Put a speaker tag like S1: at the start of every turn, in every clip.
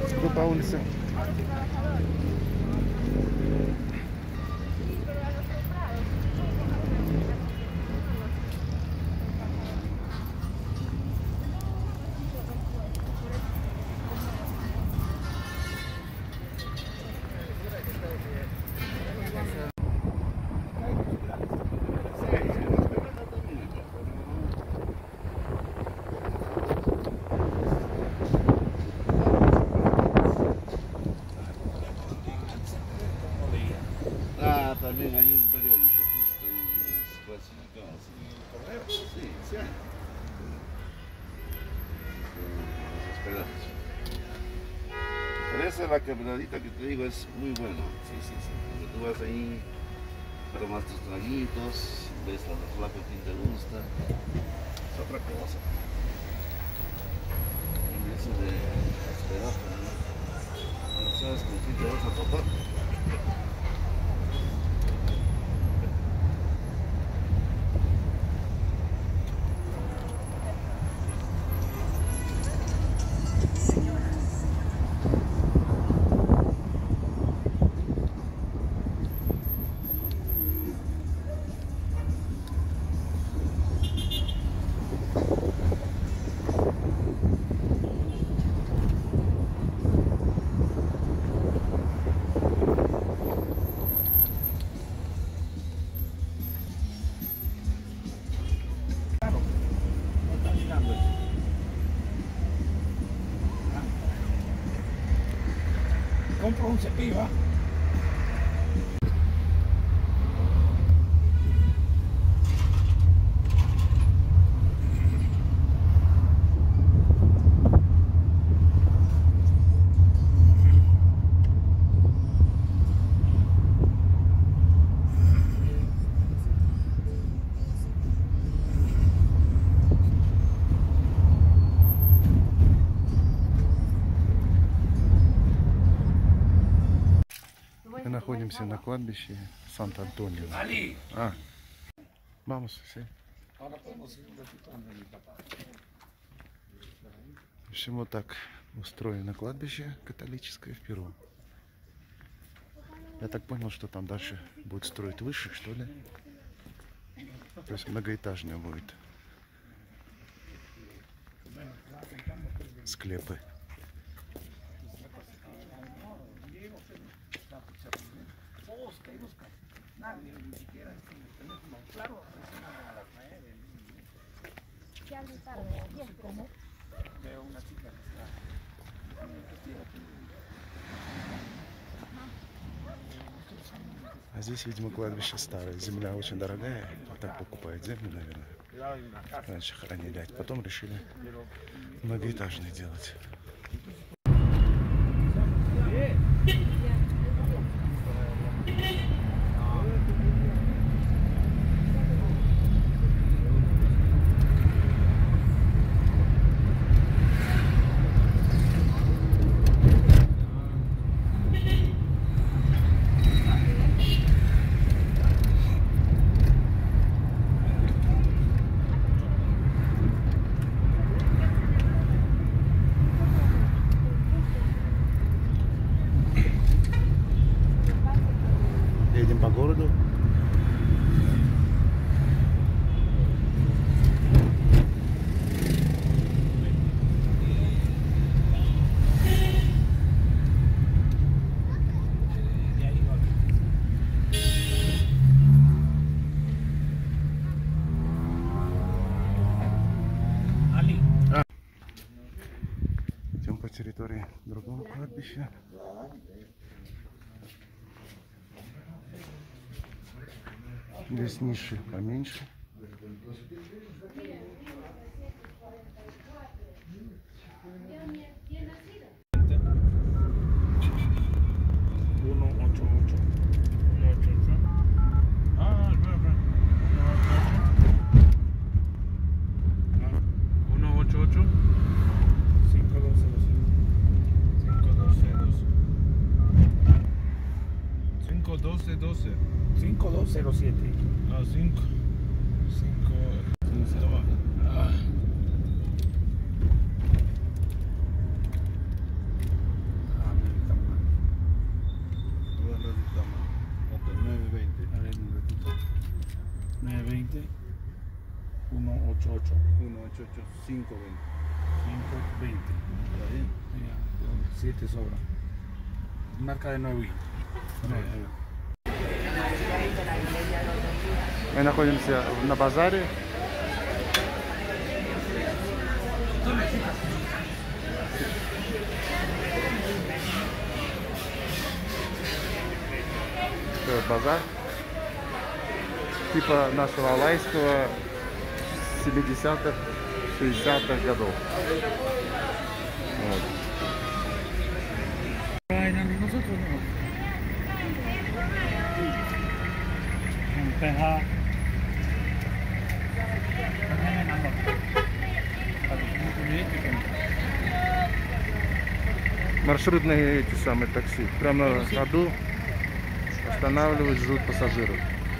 S1: Grupa UNICEF.
S2: También hay un periódico justo ahí clasificado así. ¿Correo? Sí, sí. Las esperanzas. Pero esa es la quebradita que te digo, es muy buena. Sí, sí, sí. Porque tú vas ahí, tomas tus traguitos, ves a los flacos que te gusta. Es otra cosa. Y eso de esperanza, ¿no? No sabes con quién te vas a topar.
S3: Compro un cepillo, ¿ah?
S1: Мы находимся на кладбище Сант-Антонио. Vamos, sí. В общем, вот так устроено кладбище католическое в Перу. Я так понял, что там дальше будет строить выше, что ли? То есть многоэтажное будет. Склепы. А здесь, видимо, кладбище старое. Земля очень дорогая. Вот так покупают землю, наверное. Раньше хоронили, а потом решили многоэтажные делать. Едем по городу. Идем по территории другого кладбища. Здесь ниши поменьше.
S3: $12. 5207. Ah, 5. 8. 188 520. 520. ¿Está bien? Ya, 7 sobra. Marca de 9.
S1: Мы находимся на базаре. Базар типа нашего алайского 70-х, 60-х годов. Вот.
S3: Nosotros no. Peja.
S1: Маршрутные эти самые такси. Прямо на ходу останавливают, ждут пассажиров.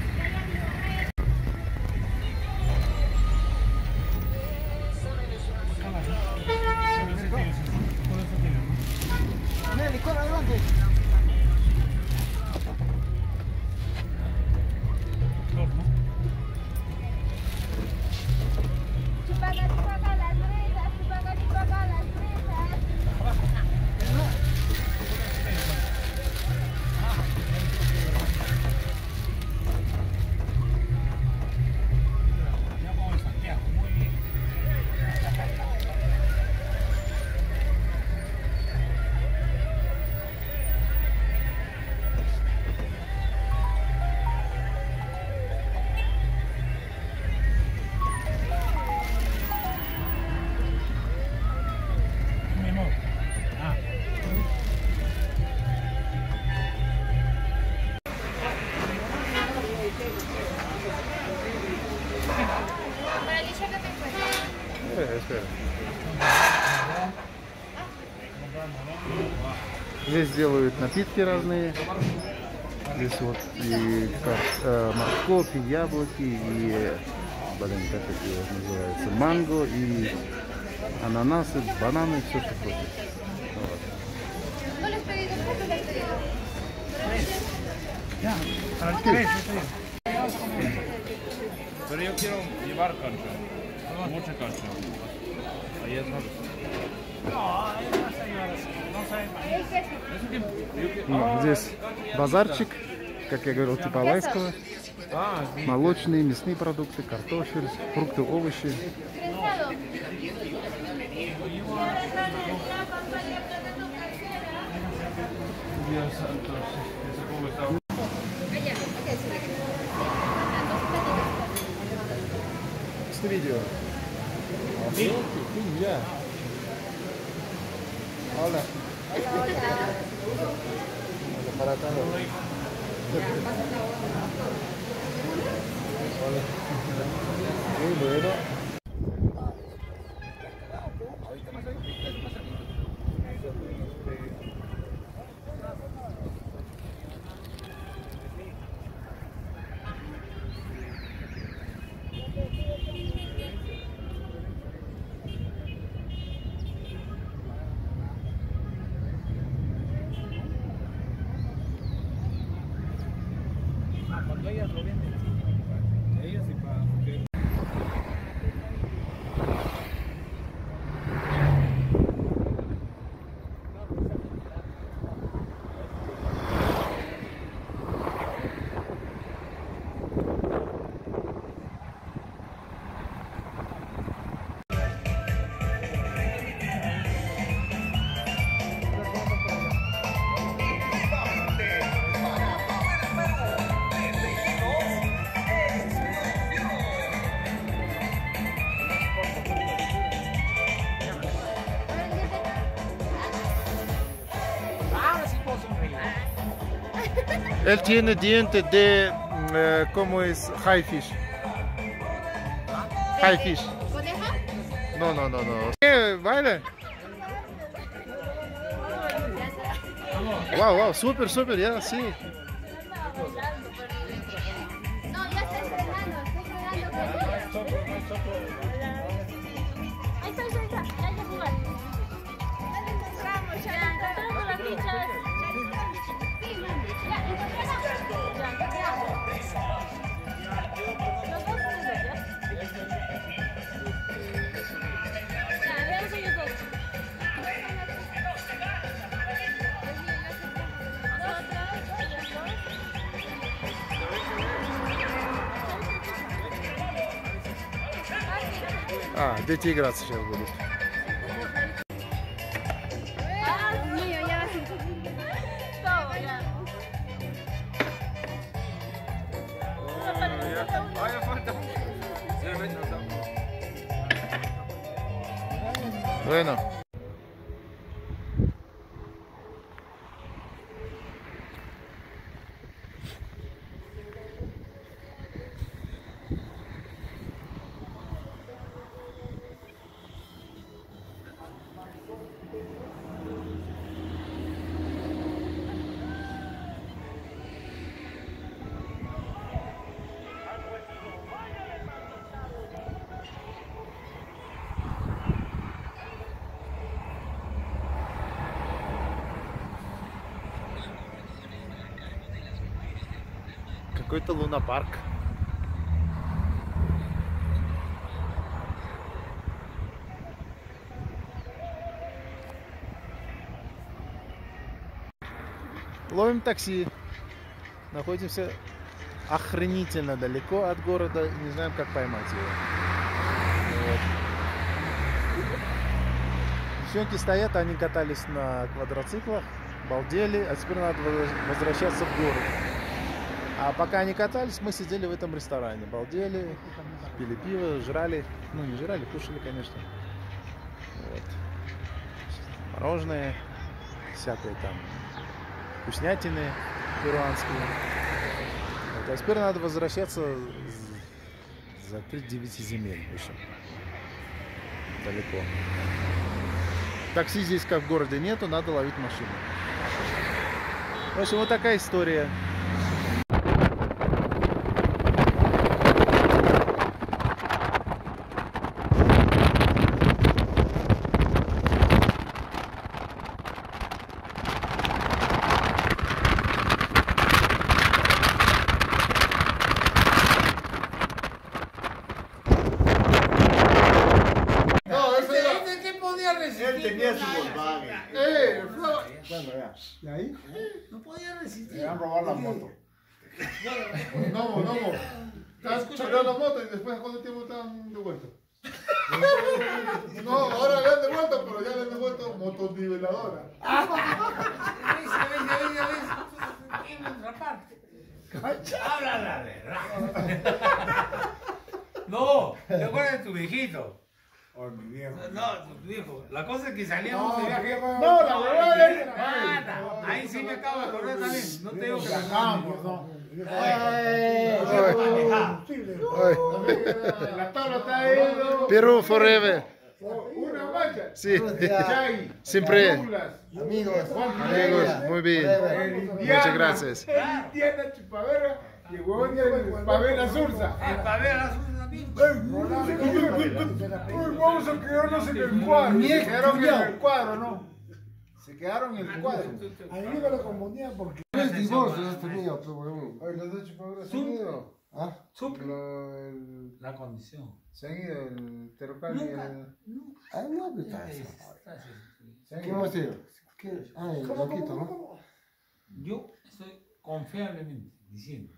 S1: Espera. Здесь делают напитки разные. Здесь вот и морковь, и яблоки, и, блин, как это называется, манго, и ананасы, бананы, все что хочешь. Вот.
S3: Pero yo quiero llevar cancha, mucha cancha. Ahí es más.
S1: Здесь базарчик, как я говорил, типа алайского. Молочные, мясные продукты, картофель, фрукты, овощи. Este video. Ya. Hola. Para acá. Hola. Muy bueno.
S3: Cuando ellas lo venden, ellas y para que...
S1: Él tiene diente de, ¿cómo es? High fish. High fish.
S4: ¿Coneja?
S1: No. Baila. Wow, súper, ya, sí.
S4: No, ya está estrenando Ahí está, ya hay que jugar. Ya encontramos las fichas. Sí, ya encontramos. Ya. Los dos juntos, ¿ya?
S1: дети играться сейчас будут.
S4: Dios mío, ya así. Todo, ya.
S1: Bueno. Какой-то лунопарк. Ловим такси. Находимся охренительно далеко от города и не знаем, как поймать его. Вот. Девчонки стоят, они катались на квадроциклах, балдели, а теперь надо возвращаться в город. А пока они катались, мы сидели в этом ресторане, балдели, пили пиво, жрали, ну не жрали, кушали, конечно. Вот. Мороженое, всякое там, вкуснятины перуанские. Вот. А теперь надо возвращаться за 9 земель, в общем, далеко. Такси здесь, как в городе, нету, надо ловить машину. В общем, вот такая история.
S5: Él tenía su Volkswagen.
S6: Bueno, ya. ¿Y ahí?
S5: No podía resistir.
S6: Le han robado la moto.
S1: No. Estás chocando la moto y después ¿cuánto tiempo están de vuelta? No, ahora le han devuelto, pero ya le han devuelto motoniveladora.
S5: ¿Ves? ¿Quién me atrapaste? Habla la verdad. No, ¿te acuerdas de tu viejito?
S6: Oh, mi viejo.
S5: No, tu viejo. La cosa es que salíamos de viaje.
S6: No, la huevada.
S5: Ahí sí me acabo de acordar también. No te digo que la
S6: Sacamos, ¿no?
S1: La tabla está ahí.
S7: Perú forever.
S1: Una mancha.
S7: Sí.
S1: Chay.
S7: Siempre.
S6: Amigos.
S7: Amigos, muy bien. Muchas gracias.
S1: El Indiana Chupavera y el huevón de Pavela Sursa.
S5: para ver a las también.
S1: Vamos a quedarnos en el cuadro. Se quedaron en el cuadro, ¿no? Se quedaron en el cuadro.
S6: A mí me lo confundía porque... Tres divorcios has tenido, pero huevón.
S1: Oye, los dos chupaveras se han ido.
S6: ¿Ah?
S5: La condición.
S1: Se han ido el Terocal y el...
S6: Ah, no, pues está. ¿Quién más ido? Ah, el loquito, ¿no?
S5: Yo estoy confiablemente diciendo,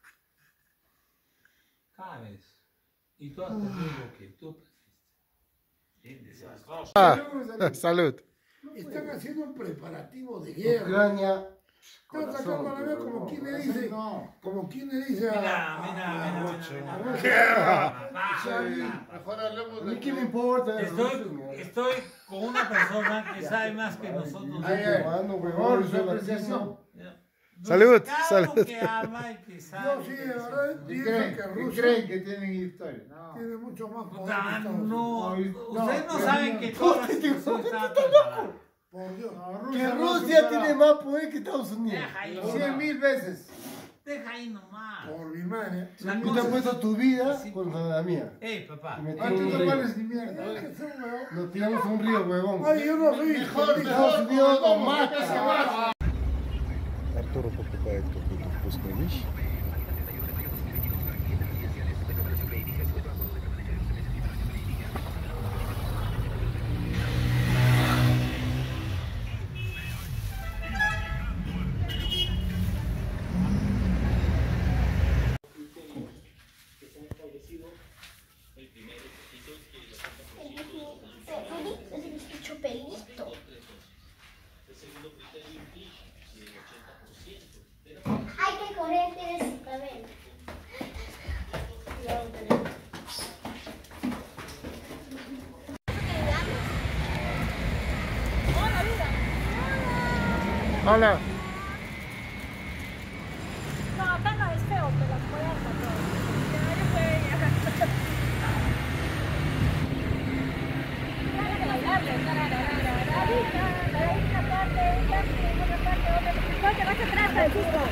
S5: cada vez, y tú has tenido lo que tú presiste. Desastroso.
S7: Salud.
S6: Están haciendo un preparativo de guerra. Ucrania. Están sacando la guerra como quien le dice. Como quien le dice
S5: Mira.
S6: A mí qué me importa.
S5: Estoy con una persona que sabe más que nosotros.
S6: Mano, huevón, su apreciación.
S7: Salud.
S5: Claro
S7: Salud.
S5: que ama y que sabe.
S6: Yo sí, de verdad, dicen que Rusia
S1: creen que tienen historia? No.
S6: tiene mucho más poder que
S5: Puta,
S6: Estados
S5: no,
S6: Unidos.
S5: ustedes no saben que toda la situación está preparada.
S6: Por Dios.
S1: Que Rusia tiene
S6: más poder que Estados Unidos.
S5: Deja ahí
S1: 100.000 veces.
S5: Deja ahí nomás.
S6: Por mi madre.
S5: La
S6: Tú
S5: cosa
S6: te has
S5: es-
S6: puesto tu vida
S5: Sí.
S6: contra la mía.
S5: Ey, papá.
S6: Y me
S1: Ah, tú
S6: tiramos
S1: no
S6: un río.
S1: vales ni mierda.
S6: Nos tiramos un río, huevón.
S1: Ay, yo no soy
S6: Estados Unidos nos mata.
S7: Артуру покупает какую-то вкусную вещь.
S1: Hola.
S4: No, acá no es feo, pero la puerta todo. Ya, yo puedo ir. Bailable. Una parte, otra parte. No, te vas atrás, Francisco.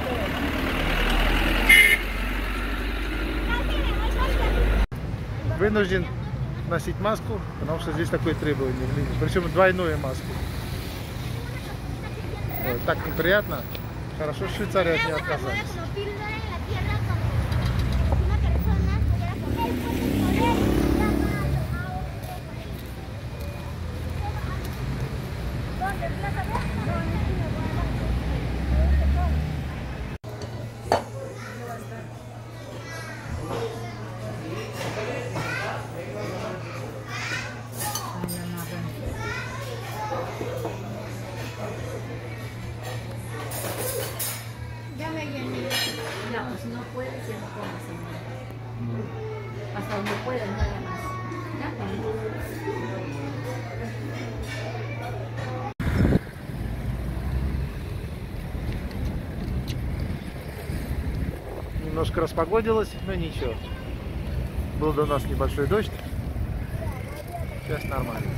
S1: Вынужден носить маску, потому что здесь такое требование. Причем двойную маску. Ой, так неприятно. Хорошо, что Швейцария от нее отказались.
S4: No, pues no puedes y no comes. Hasta donde puedas, nada más.
S1: Немножко распогодилось, но ничего. Был до нас небольшой дождь. Сейчас нормально.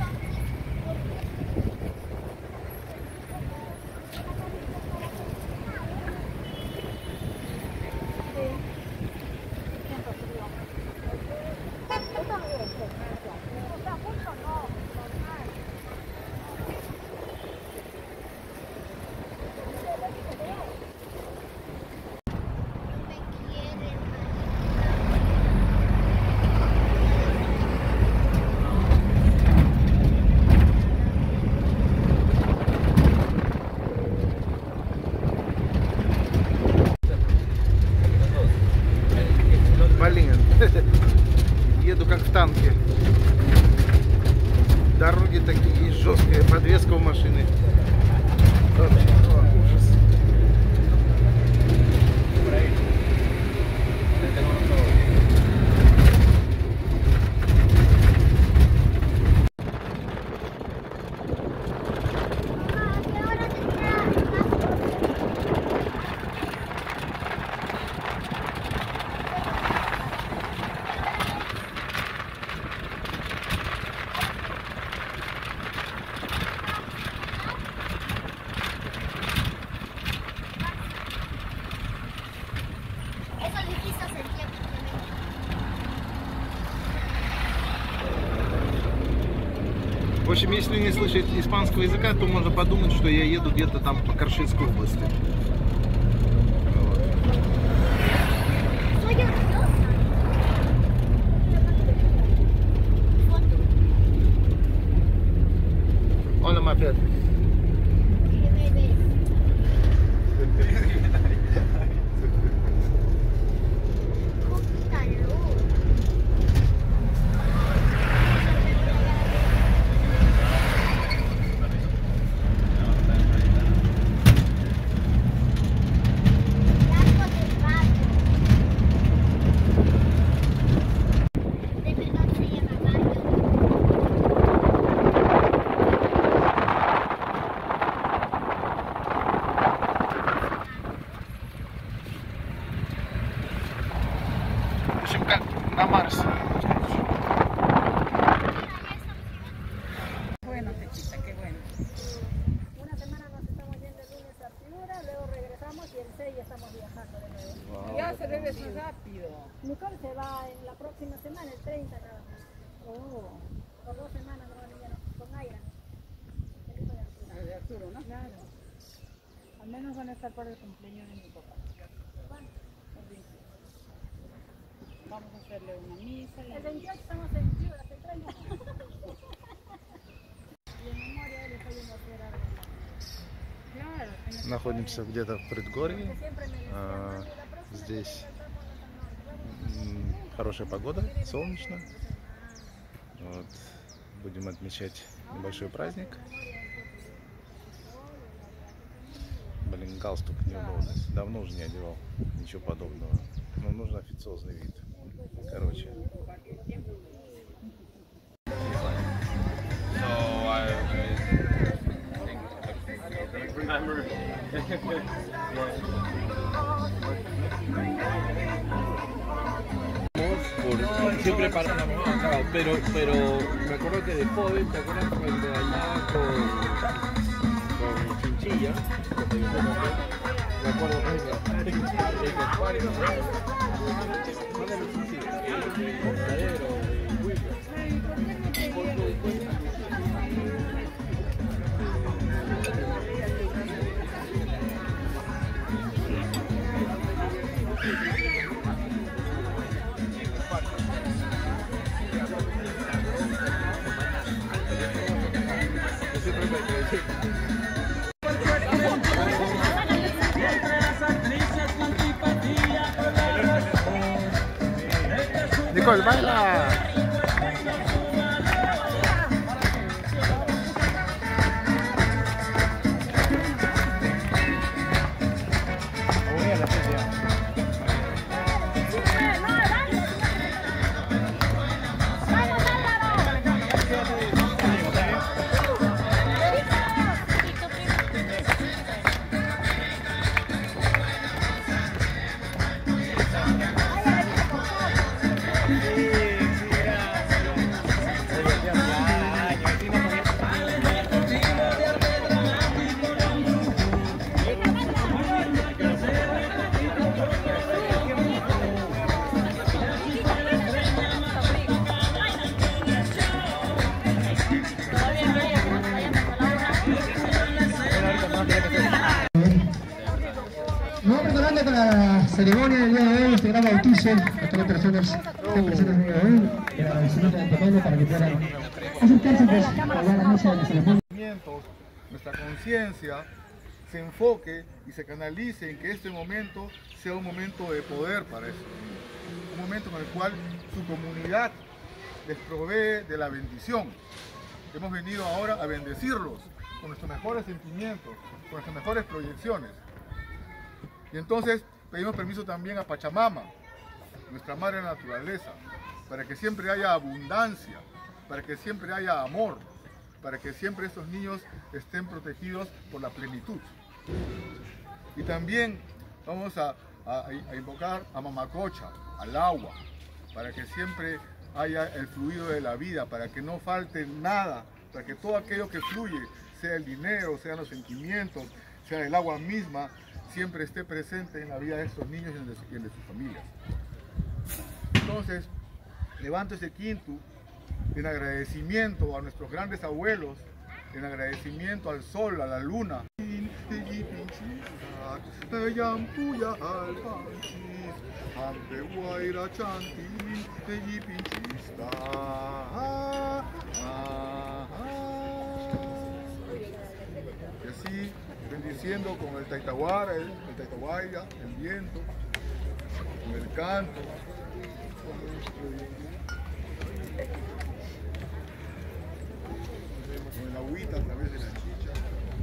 S1: Блин, еду как в танке. Дороги такие жесткие, подвеска у машины. Вообще, ужас. В общем, если не слышать испанского языка, то можно подумать, что я еду где-то там по Каршинской области. Hola, Mafet. В общем, как на Марсе.
S8: Bueno, Pechita, qué bueno.
S4: Una semana nos estamos yendo el lunes a Piura, luego regresamos y el 6 ya estamos viajando de nuevo.
S8: Ya se debe ser rápido.
S4: Nicole se va en la próxima semana, el 30 nada más.
S8: Oh,
S4: Por 2 semanas no vinieron con Aira. El hijo de Arturo.
S8: la de Arturo, ¿no? Claro. Al menos van a estar para el cumpleaños de mi papá. Vamos a hacerle una misa.
S4: El 28 estamos en Piura, el 30. Y en memoria de él estoy yendo a hacer algo.
S8: Claro.
S1: Находимся где-то в предгорье.
S4: Que siempre me decía, "Mami, la próxima
S1: Здесь
S4: vez nos vamos a
S1: хорошая погода, солнечно. Вот. Будем отмечать небольшой праздник. Блин, галстук не удобно. Давно уже не одевал ничего подобного. Но нужен официозный вид. Короче.
S9: So I remember Siempre para pero me acuerdo que de joven, ¿te acuerdas cuando andaba con Chinchilla? Me acuerdo
S1: Nicole, baila.
S10: Nos vamos preparando para la ceremonia del día de hoy, este gran bautizo, a todas las personas que están presentes el día de hoy, el agradecimiento de antemano para que puedan acercarse pues, a la mesa de la ceremonia.
S3: Nuestra conciencia se enfoque y se canalice en que este momento sea un momento de poder para eso, un momento en el cual su comunidad les provee de la bendición. Hemos venido ahora a bendecirlos con nuestros mejores sentimientos, con nuestras mejores proyecciones. Y entonces pedimos permiso también a Pachamama, nuestra madre naturaleza, para que siempre haya abundancia, para que siempre haya amor, para que siempre estos niños estén protegidos por la plenitud. Y también vamos a invocar a Mamacocha, al agua, para que siempre haya el fluido de la vida, para que no falte nada, para que todo aquello que fluye, sea el dinero, sean los sentimientos, sea el agua misma, siempre esté presente en la vida de estos niños y en de sus familias. Entonces, levanto ese quinto en agradecimiento a nuestros grandes abuelos, en agradecimiento al sol, a la luna. Y así, bendiciendo con el taitahuara, el taitahuaya, el viento, con el canto, con el agüita a través de la chicha.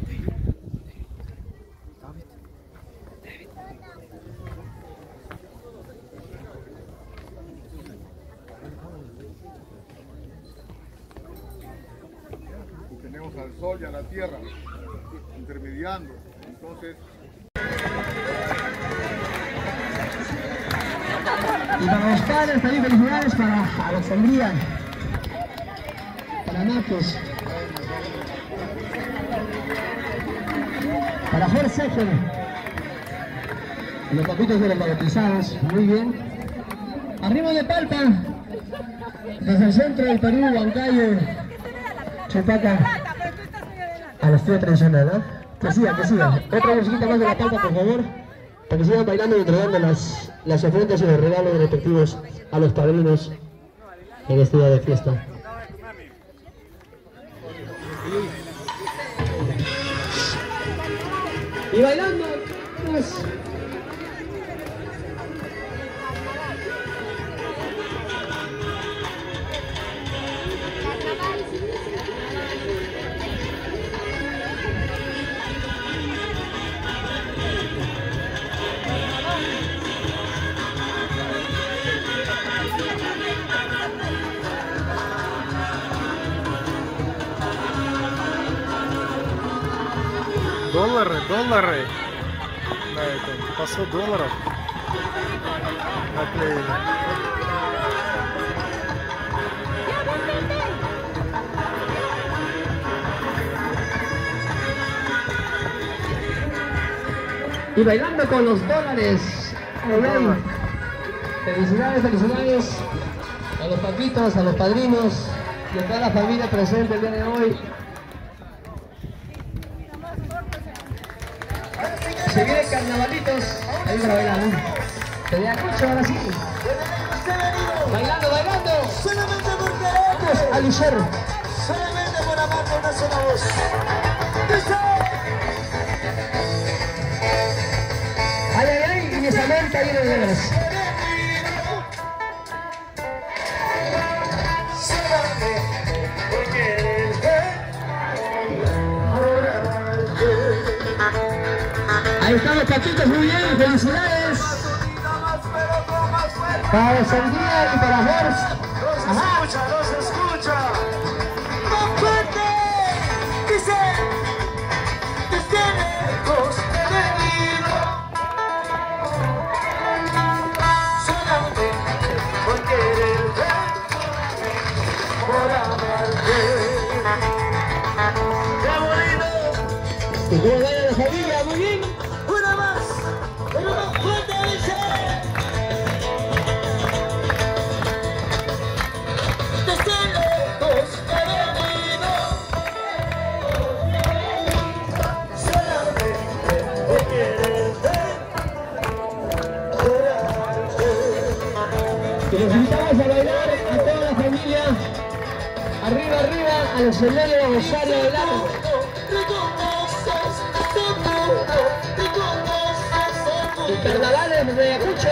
S3: Y tenemos al sol y a la tierra intermediando, entonces.
S10: Y para los padres también felicidades para Alexandría, para Marcos, para Jorge Segel, los papitos de los bautizados, muy bien. Arriba de Palpa, desde el centro del Perú, Huancayo, Chupaca, a la estrella tradicional, ¿no? Que siga, que siga. Otra musiquita más de la Palpa, por favor, para que sigan bailando y entregando las ofrendas y los regalos respectivos a los padrinos en este día de fiesta. Y bailando, pues.
S1: $.
S11: на этом, по 100 долларов наклеили.
S10: Y bailando con los dólares. Bien. Felicidades, felicidades a los papitos, a los padrinos y a toda la familia presente el día de hoy. Se vienen carnavalitos. Ahí para bailar, ¿no? Te da mucho ahora sí. Bailando, bailando.
S12: Solamente por querer.
S10: Vamos a luchar.
S12: Solamente por amar con una sola voz.
S10: Ay, ay, ay, y mi Samantha viene de veras. Ahí están los papitos, muy bien, felicidades. Para Sandía y para Horst. Ajá.
S12: Los escucha. Más fuerte. Dice. Desde lejos he venido. Solamente por quererte. Por amarte. ¡Qué bonito!
S10: Y como baila la familia, muy bien.
S12: Una más. Pero más fuerte dice. Desde lejos he venido. Solamente por quererte. Por amarte.
S10: Y los invitamos a bailar a toda la familia. Arriba, arriba, al escenario de Rosario de Blanco. Y carnavales de Ayacucho.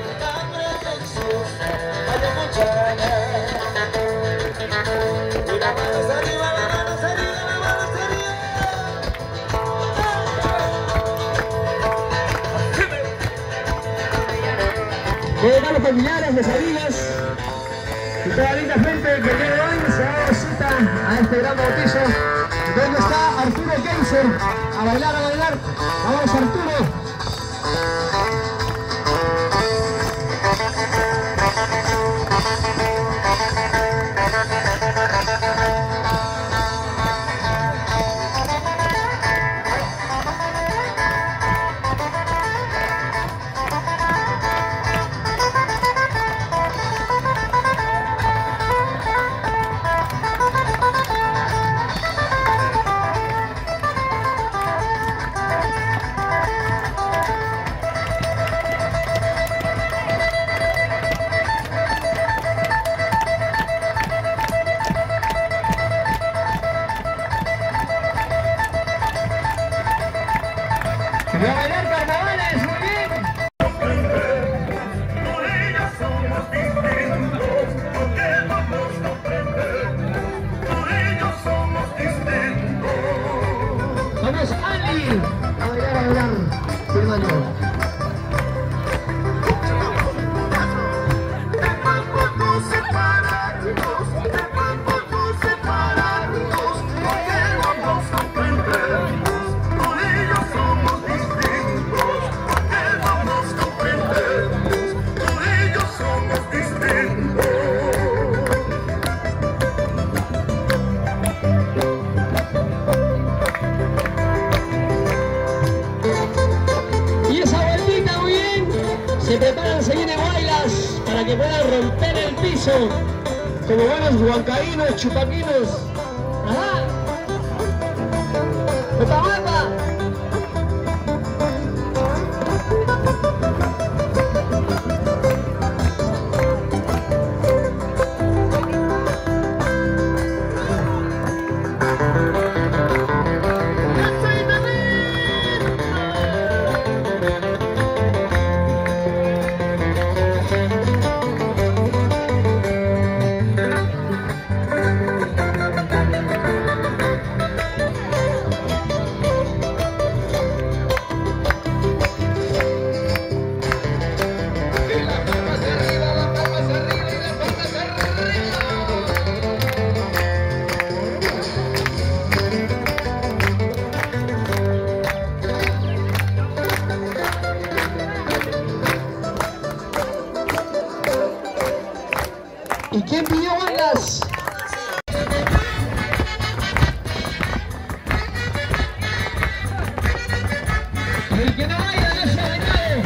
S10: Llegan los familiares, los amigos y toda la linda gente que el día de hoy se ha dado cita a este gran bautizo. ¿Dónde está Arturo Geiser? A bailar, a bailar. Vamos, Arturo. ¡Y a bailar carnavales! ¡Muy bien!
S12: Por ella somos distintos, porque vamos a comprender. Por ellos somos distintos.
S10: ¡Vamos, Ali! A bailar, a bailar. Sí, hermano. Se preparan, se vienen bailas para que puedan romper el piso como buenos huancaínos, chupaquinos. ¡Ajá! ¡Opa, opa! El que no vaya no se ha ganado.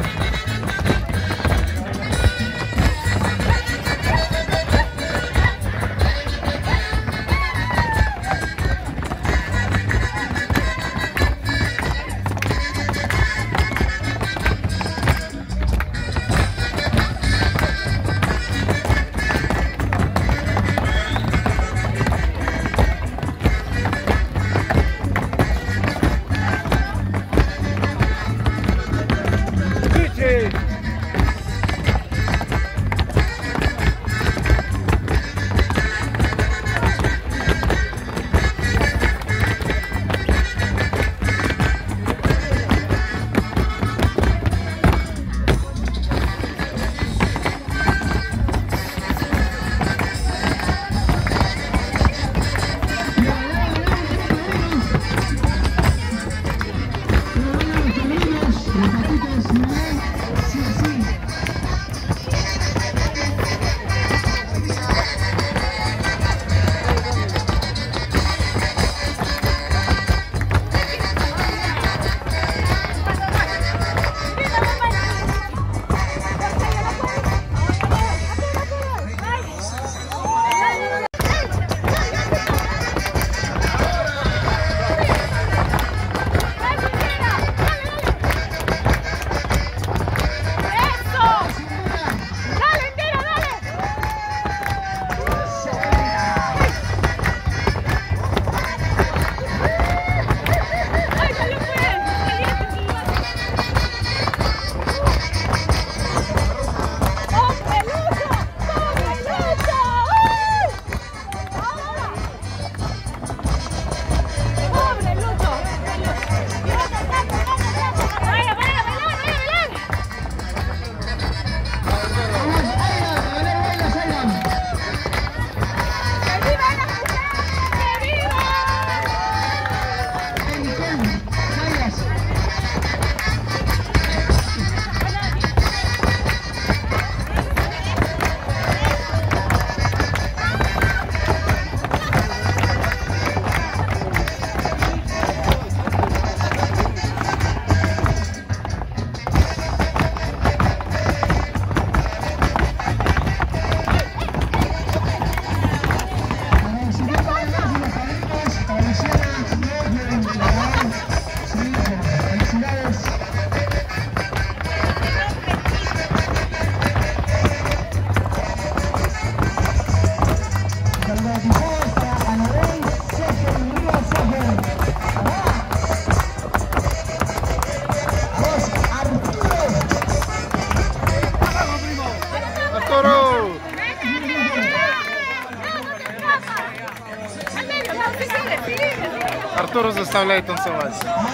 S1: Артуру заставляет танцевать.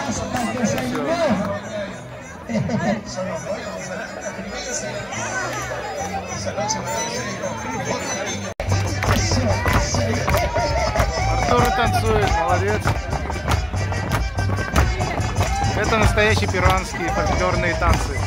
S1: Артур танцует, молодец. Это настоящие перуанские фольклорные танцы.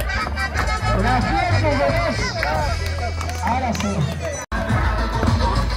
S10: Ahora sí.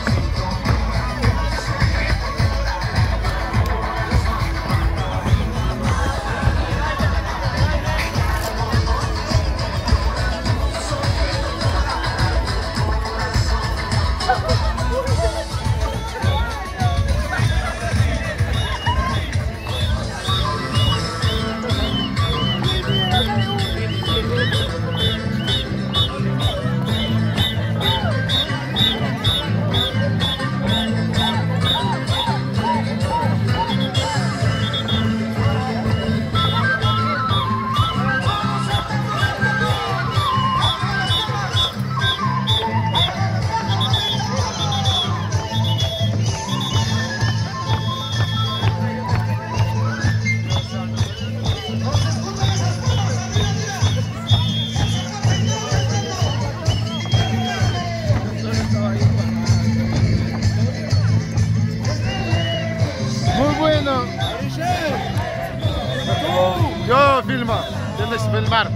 S1: tienes que filmar.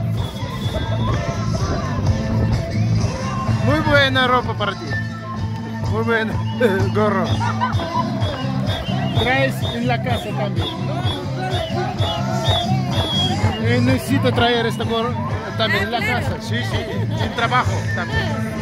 S1: Muy buena ropa para ti. Muy buena gorro. Traes en la casa también. Necesito traer este gorro también en la casa. Sí, sí, en trabajo también.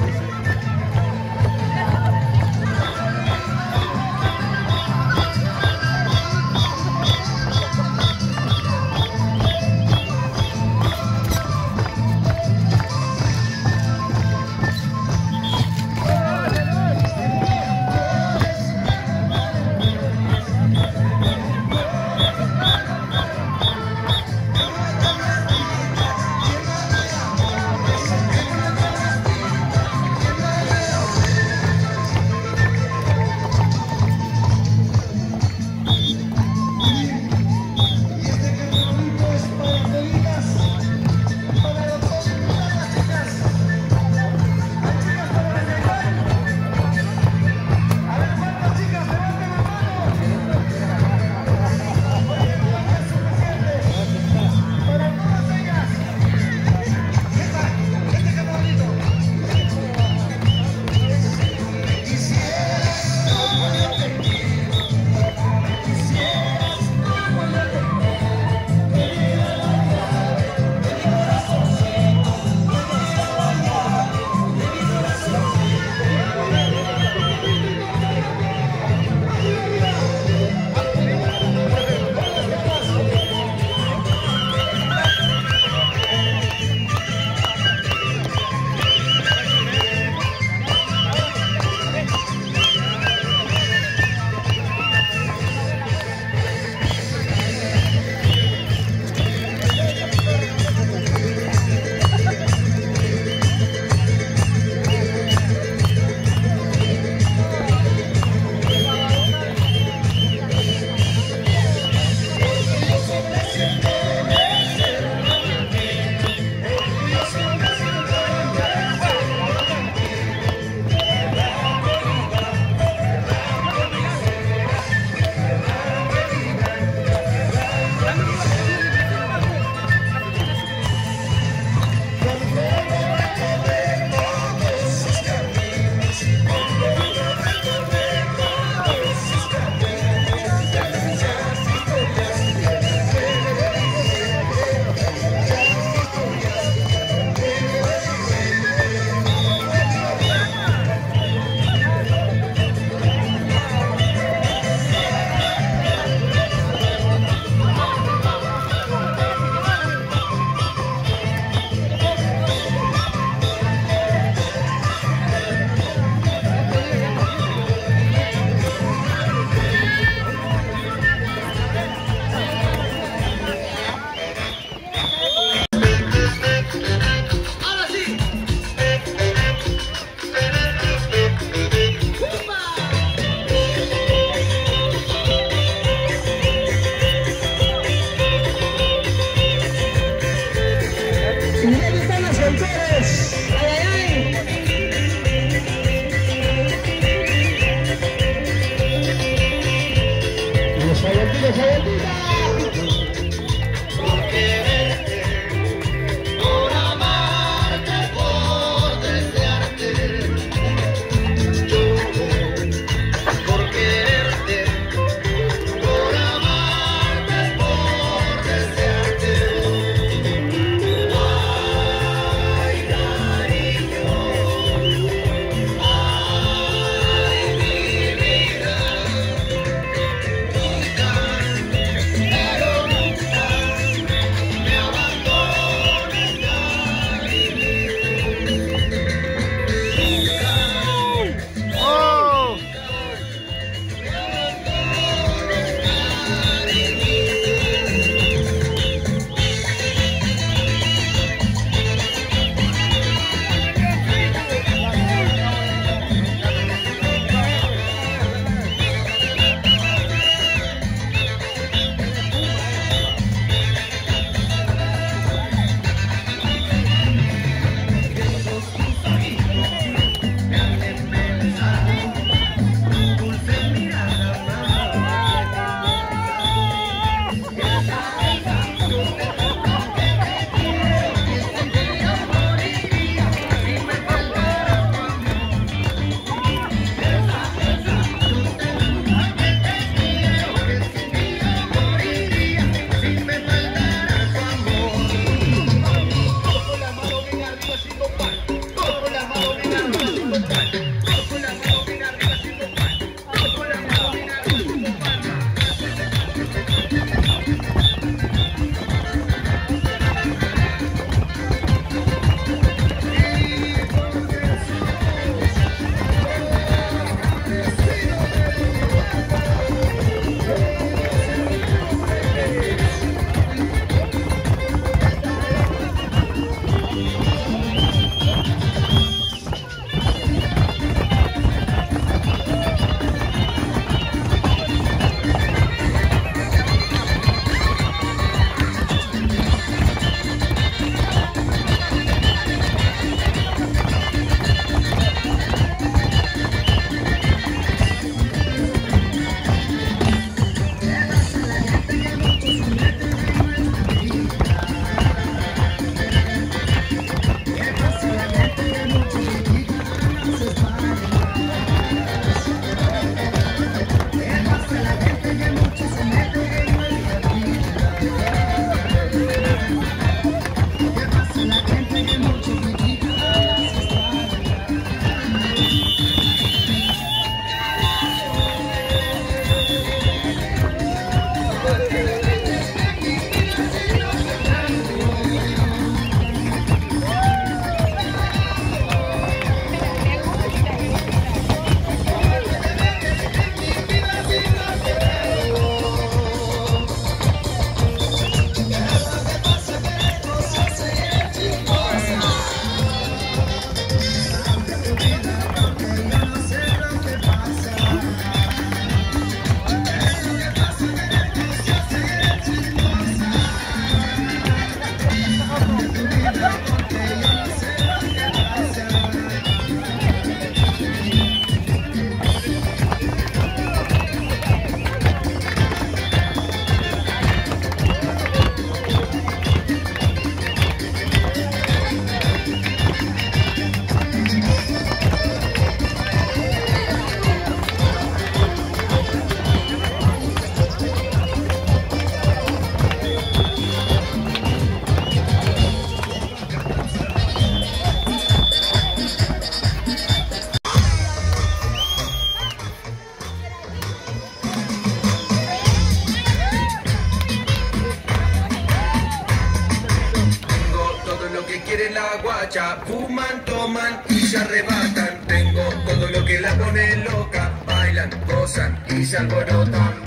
S12: se arrebatan. Tengo todo lo que la pone loca. Bailan, gozan y se alborotan.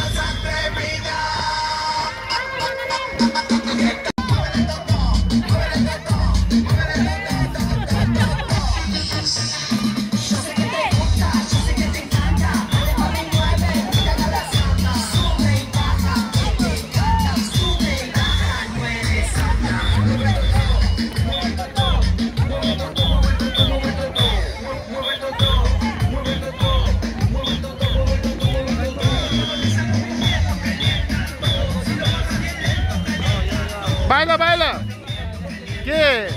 S1: Baila, baila. ¿Qué?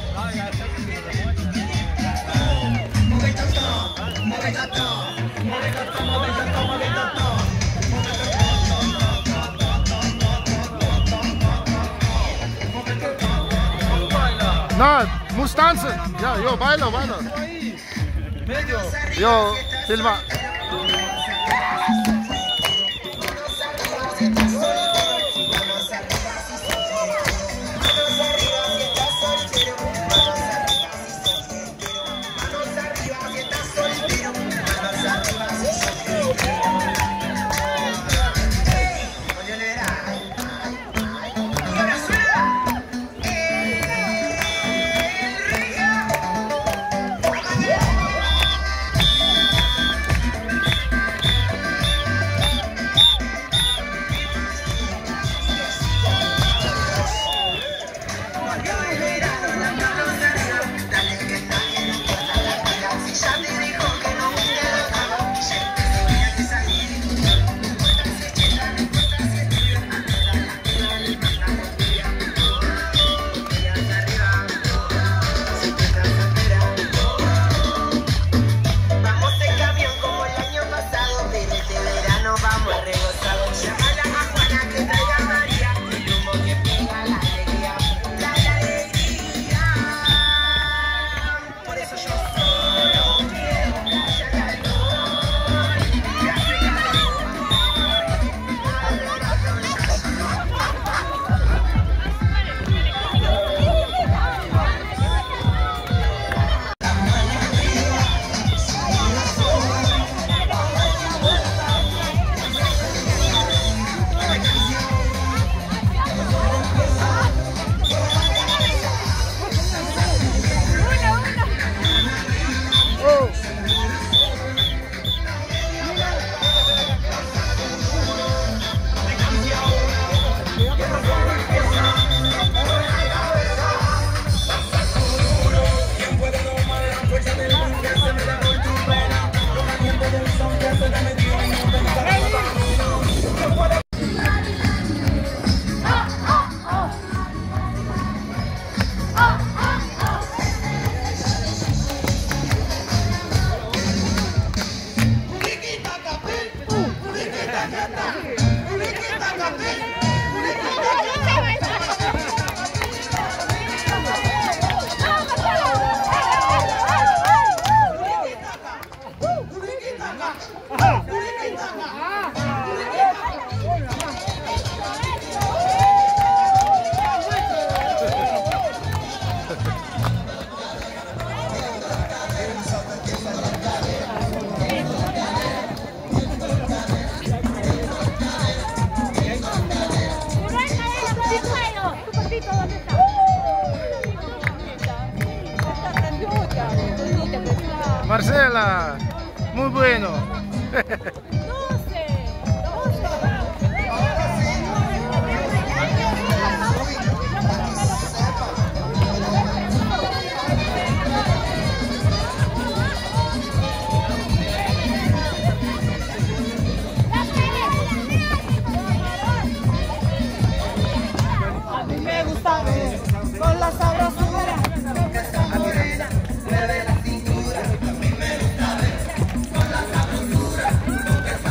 S1: No, muss tanzen. Ja, yo, baila, baila. Yo, Silva. Marcela, muy bueno.
S8: A mí me gusta con la sabrosura.
S12: Mueve la cintura, a mí me gusta ver con la sabrosura, nunca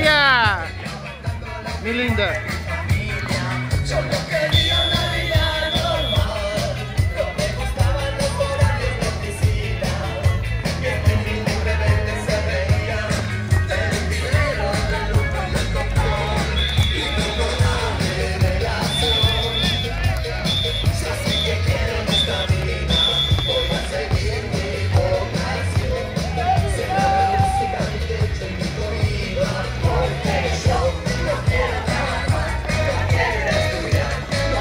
S1: María! Mi linda.
S12: Solo quería una vida normal, no me gustaban los horarios de oficina, que en mi rebelde se reía del dinero, del lujo y del control, y no nada de relación. Si así que quiero en esta vida, voy a seguir mi vocación, será la música mi techo y mi comida, porque yo no quiero trabajar, no quiero estudiar.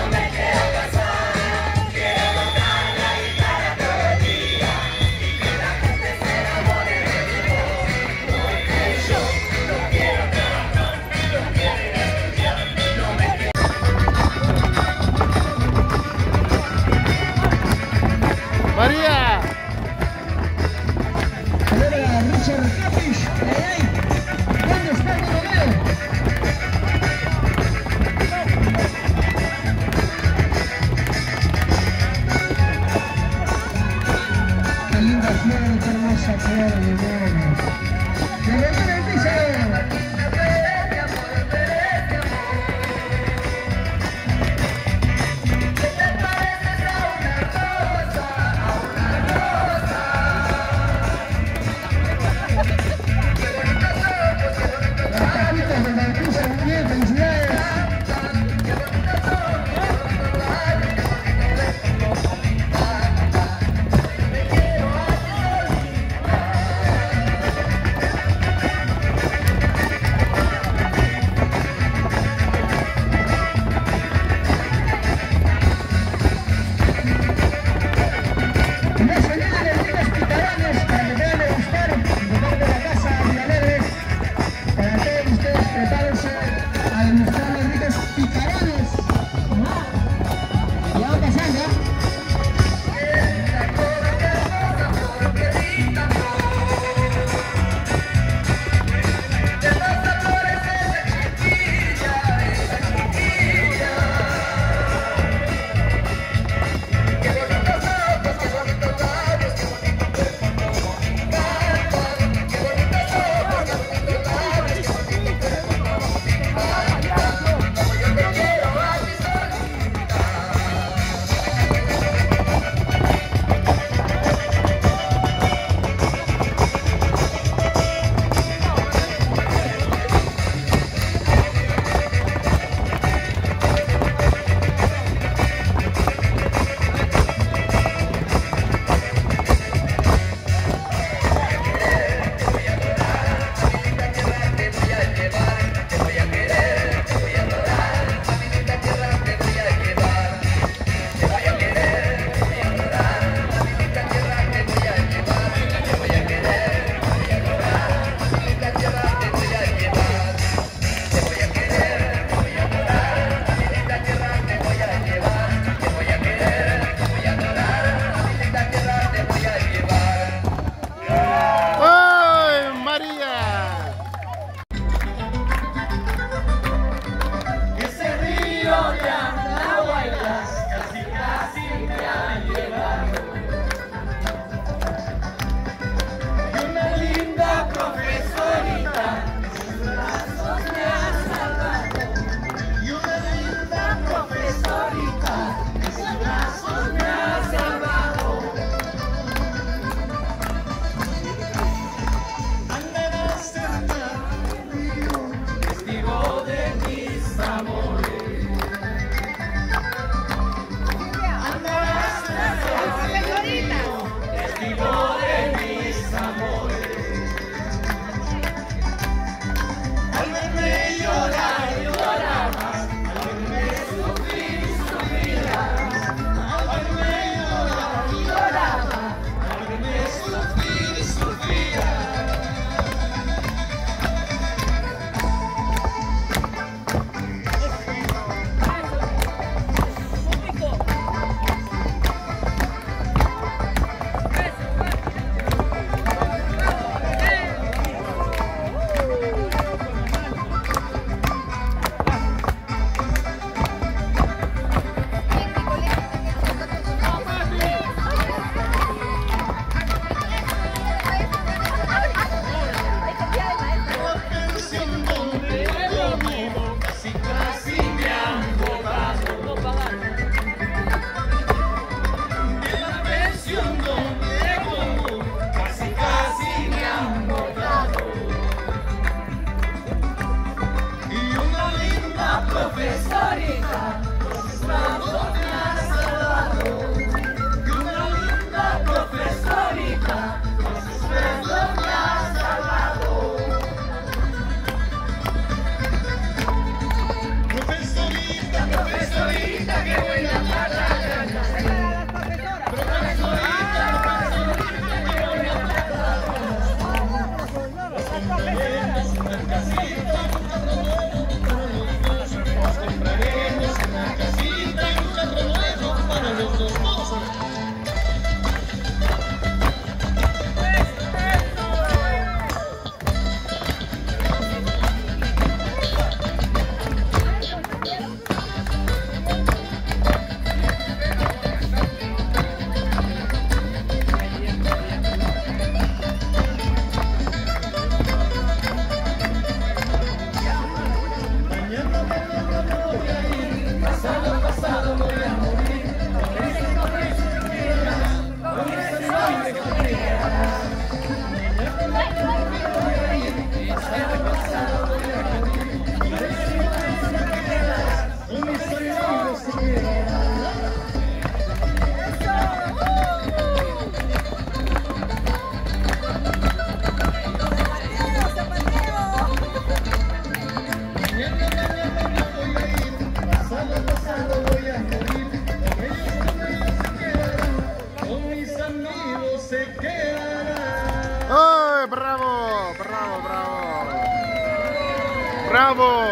S1: ¡Bravo!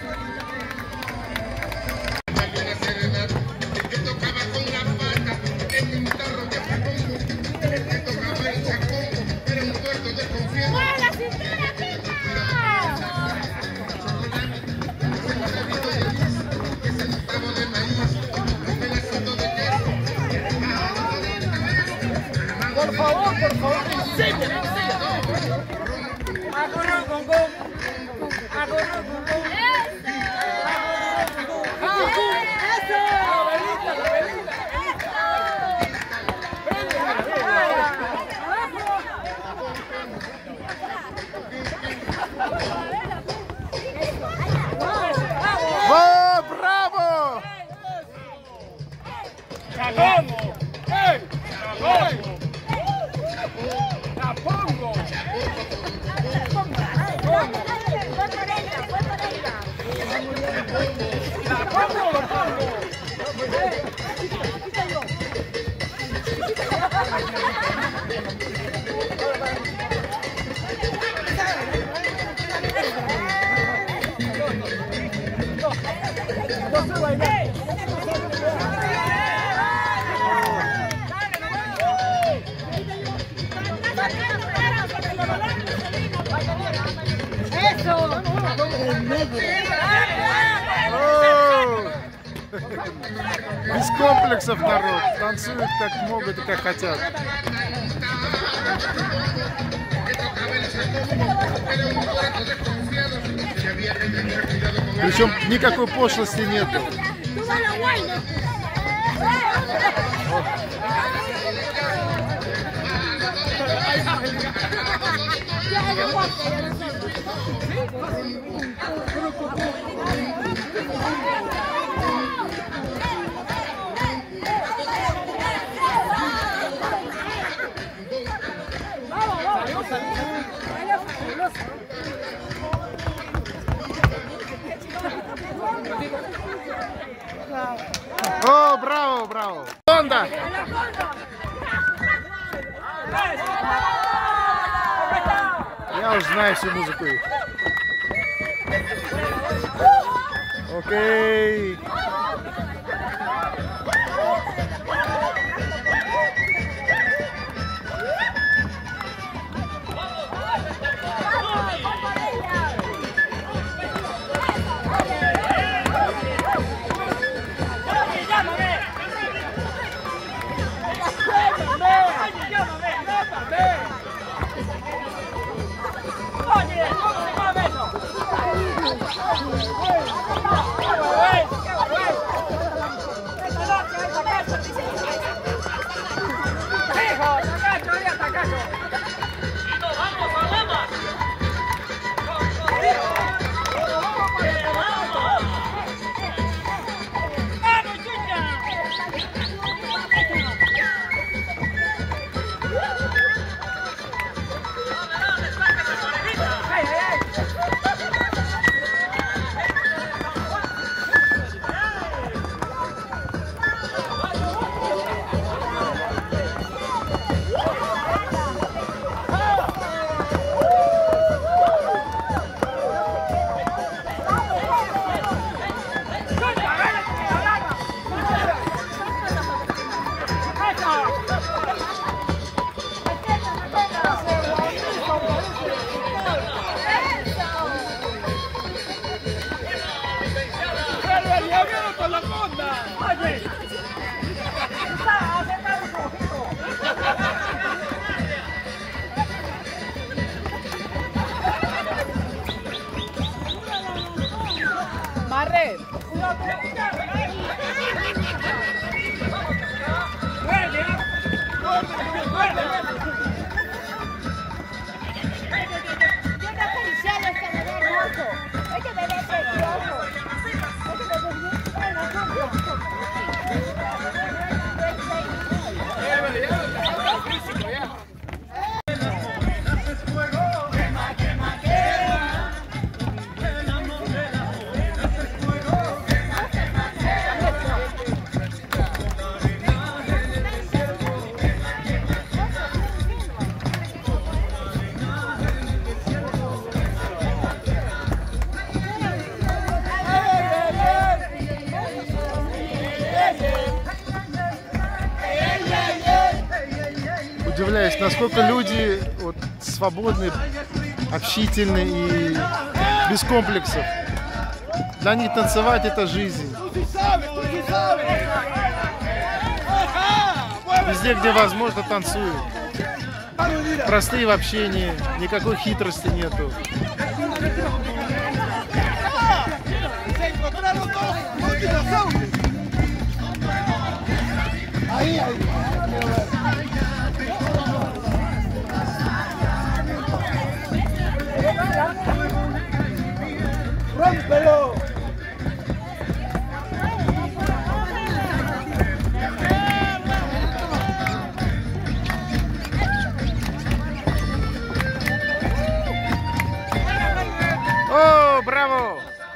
S12: Por favor, enséñame.
S1: ¡Oh, bravo!
S12: ¡Cagamos! ¡Ey! ¡Ey! ¡La pongo!
S1: Без комплексов, народ. Танцуют как могут и как хотят. Причем никакой пошлости нету. ¡Oh, bravo, bravo! ¡Onda! Я уже знаю всю музыку их. Окей. удивляюсь, насколько люди вот, свободны, общительны и без комплексов. Для них танцевать — это жизнь. Везде, где возможно, танцуют. Простые в общении, никакой хитрости нету.
S12: ¡Rómpelo!
S1: ¡Oh, bravo!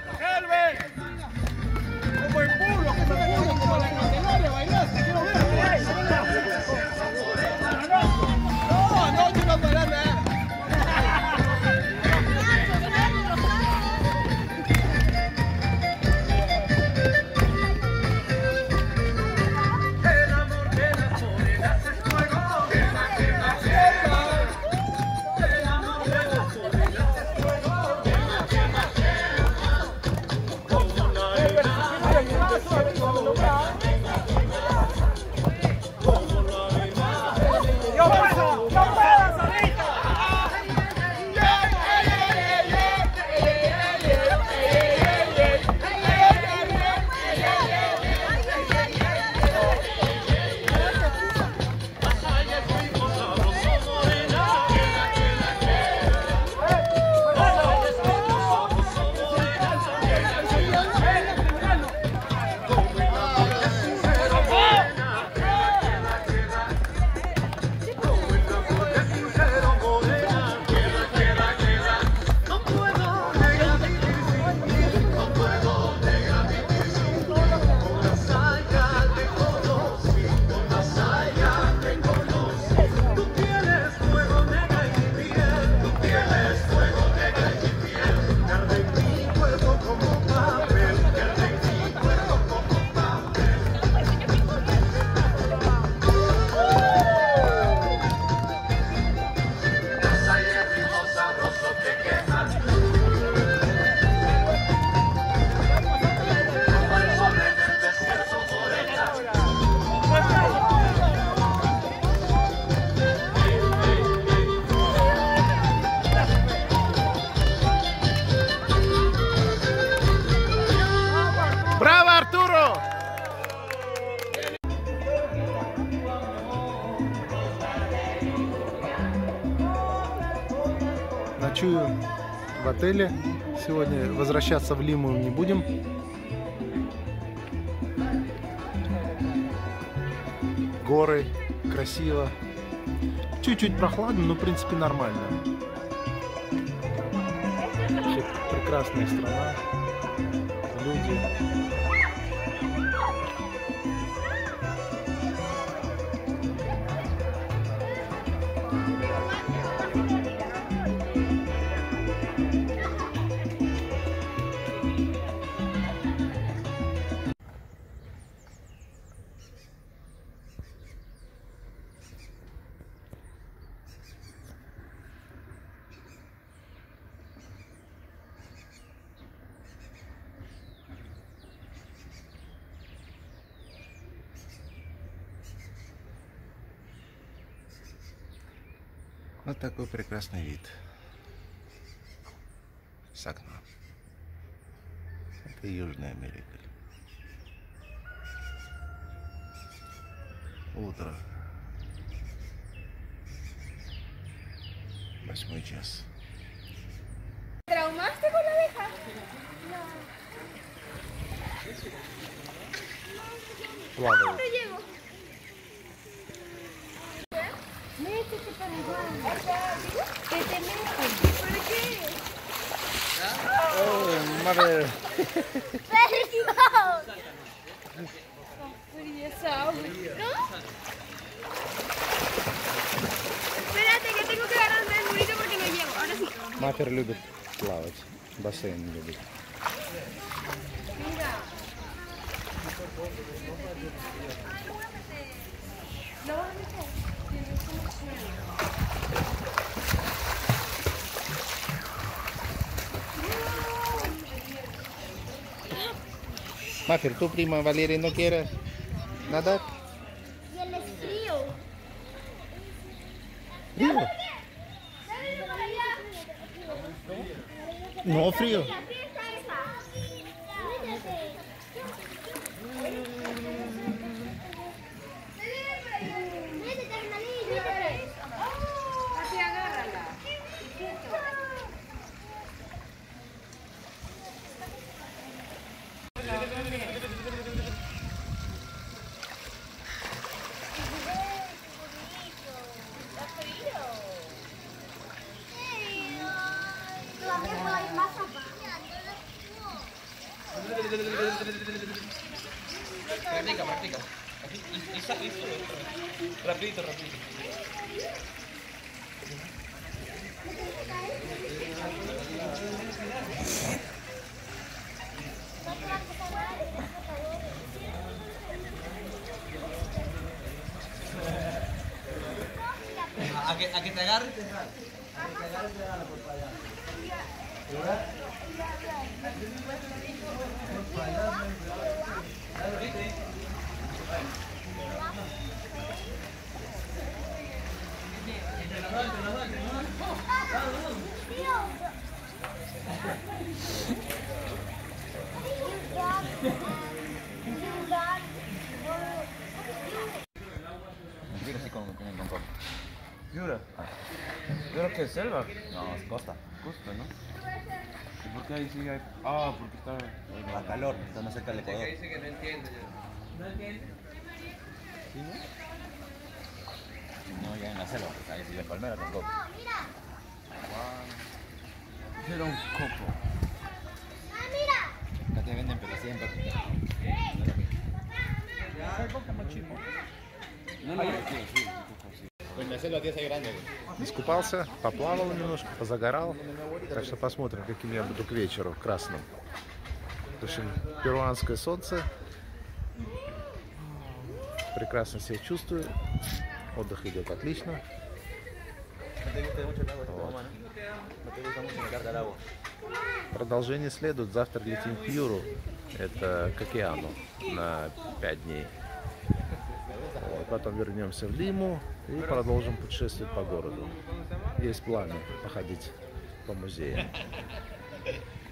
S12: ¡Como el culo! ¡Como el culo! ¡Como la Candelaria! ¡Bailaste! ¡Quiero ver! ¡No! ¡No! ¡Yo no para nada!
S1: ¡Bravo, Arturo! Ночую в отеле. Сегодня возвращаться в Лиму не будем. Горы, красиво. Чуть-чуть прохладно, но в принципе нормально. Вообще прекрасная страна. Люди.
S2: Вот такой прекрасный вид с окна. Это Южная Америка. Утро. 8 час.
S13: ¿Traumaste con la abeja? No.
S1: Плавают.
S13: Te llevo. Métete para igual. ¿Qué te metes? ¿Por qué?
S1: Madre.
S13: ¡Perdón! Fría esa agua. ¿No? Espérate que tengo que agarrarme el burrito porque no llego. Ahora sí.
S1: Матер любит плавать. Бассейн любит.
S13: Mira. ¿Lo vas a meter?
S1: Mafer, ¿tu prima Valeria no quiere nadar?
S13: Y él es frío.
S1: ¿Frío? No, frío.
S8: Así agárrala.
S9: Practica, practica. Rapidito, rapidito. A que te agarre, te jala. A que te agarre, te jala por allá.
S14: ¿Piura? ¿Piura qué es selva? No, es costa. Costa, ¿no? ¿Y por qué ahí sí hay...? Ah, porque está...
S7: La calor, está más cerca del Ecuador.
S9: Dice que no entiende ya. ¿No entiende?
S7: ¿Sí, no? No, ya en la selva, pues ahí sí ves palmera con coco.
S14: Era un coco.
S7: Acá te venden pero siempre.
S14: Ya, el coco más chico. No,
S7: En la selva tienes ahí grande.
S1: Искупался, поплавал немножко, позагорал. Так что посмотрим, каким я буду к вечеру, красным. В общем, перуанское солнце. Прекрасно себя чувствую. Отдых идет отлично.
S7: No te gusta mucho el agua, no te gusta mucho meterte al agua.
S1: Продолжение следует. Завтра летим в Пьюру. Это к океану на 5 дней. Вот, потом вернемся в Лиму и продолжим путешествие по городу. Есть планы походить по музеям.